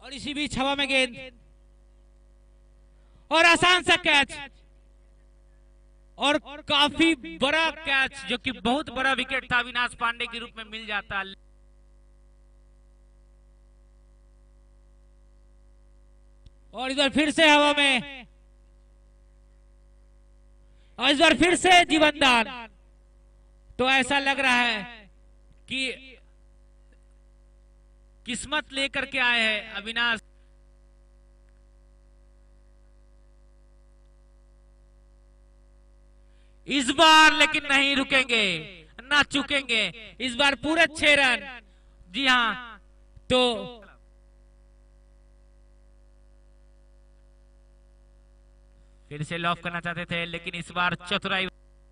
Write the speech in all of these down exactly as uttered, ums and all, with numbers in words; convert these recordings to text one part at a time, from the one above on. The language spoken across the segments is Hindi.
और इसी बीच हवा में गेंद और आसान सा कैच और काफी बड़ा कैच जो कि बहुत बड़ा विकेट था अविनाश पांडे के रूप में मिल जाता। और इधर फिर से हवा में और इस बार फिर से जीवनदान। तो ऐसा लग रहा है कि किस्मत लेकर के आए हैं अविनाश। इस बार लेकिन नहीं रुकेंगे, ना चुकेंगे। इस बार पूरे छह रन। जी हां, तो फिर से लॉफ करना चाहते थे लेकिन इस बार चतुराई,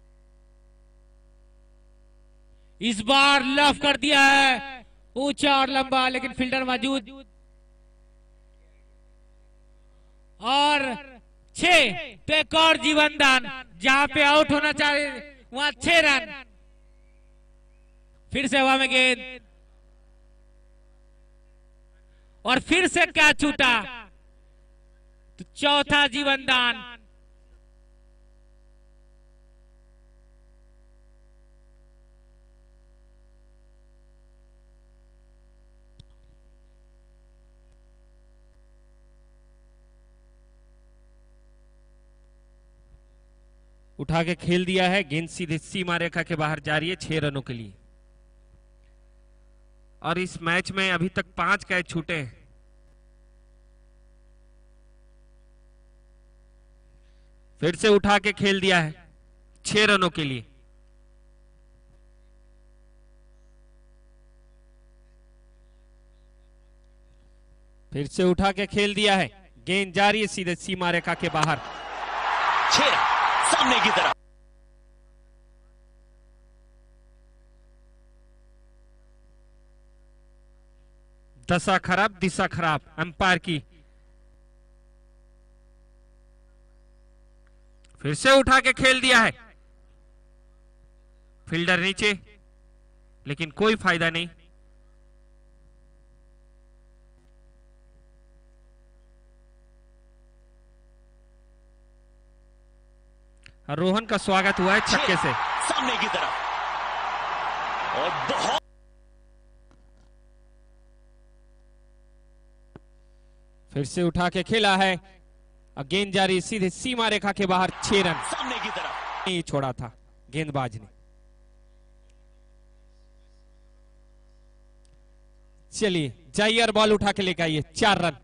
इस बार लॉफ कर दिया है ऊंचा और लंबा, लेकिन फील्डर मौजूद। और छह तो एक और जीवनदान, जहां पे आउट होना चाहिए वहां छह रन। फिर से हवा में गेंद और फिर से कैच छूटा, तो चौथा जीवनदान। उठा के खेल दिया है, गेंद सीधे सीमा रेखा के बाहर जा रही है छह रनों के लिए। और इस मैच में अभी तक पांच कैच छूटे हैं। फिर से उठा के खेल दिया है छह रनों के लिए। फिर से उठा के खेल दिया है, गेंद जा रही है सीधे सीमा रेखा के बाहर। छह रन सामने की तरफ। दशा खराब दिशा खराब अंपायर की। फिर से उठा के खेल दिया है, फील्डर नीचे, लेकिन कोई फायदा नहीं। रोहन का स्वागत हुआ है छक्के से सामने की तरफ। और बहुत फिर से उठा के खेला है, अब गेंद जा रही सीधे सीमा रेखा के बाहर। छह रन सामने की तरफ नहीं छोड़ा था गेंदबाज ने। चलिए जाइए और बॉल उठा के लेकर आइए। चार रन।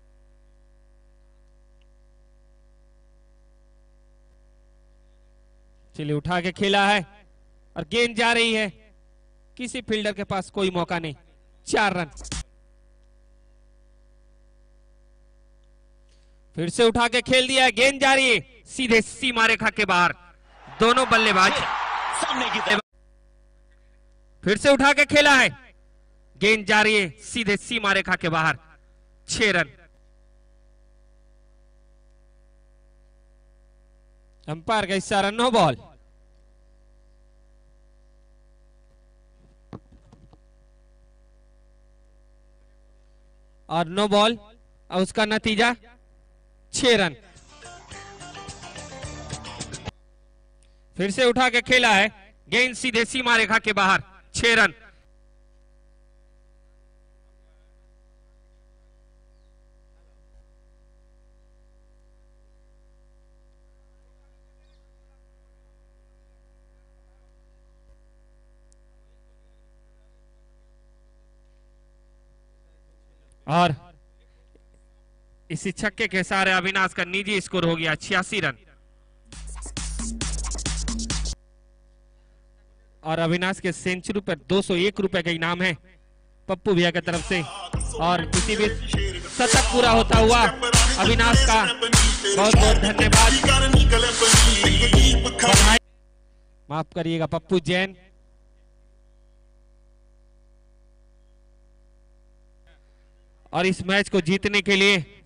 चलिए उठा के खेला है और गेंद जा रही है, किसी फील्डर के पास कोई मौका नहीं। चार रन। फिर से उठा के खेल दिया है, गेंद जा रही है सीधे सीमा रेखा के बाहर। दोनों बल्लेबाज सामने की तरफ। फिर से उठा के खेला है, गेंद जा रही है सीधे सीमा रेखा के बाहर। छह रन। अंपायर का इशारा नो बॉल। और नो बॉल, और उसका नतीजा छह रन। फिर से उठा के खेला है, गेंद सीधे सीमा रेखा के बाहर। छह रन। और इसी छक्के के सहारे अविनाश का निजी स्कोर हो गया छियासी रन। और अविनाश के सेंचुरी पर दो सौ एक रुपए का इनाम है पप्पू भैया की तरफ से। और इसी बीच शतक पूरा होता हुआ अविनाश का बहुत बहुत धन्यवाद। माफ करिएगा पप्पू जैन। और इस मैच को जीतने के लिए